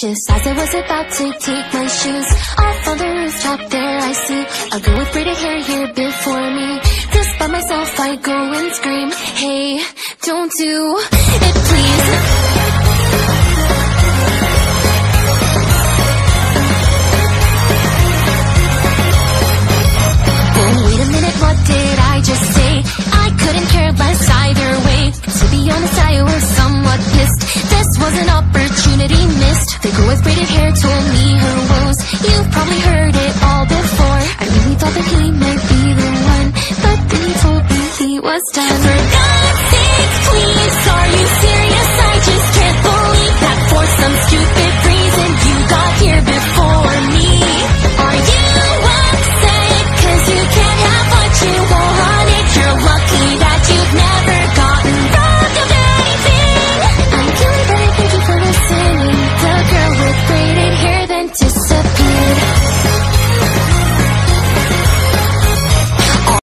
Just as I was about to take my shoes off on the rooftop, there I see a girl with braided hair here before me. Just by myself I go and scream, hey, don't do it please. Oh, wait a minute, what did I just say? I couldn't care less either way. To be honest, I was somewhat pissed. This was an opportunity missed. The girl with braided hair told me her woes. You've probably heard it all before. I really thought that he might be the one, but then he told me he was done.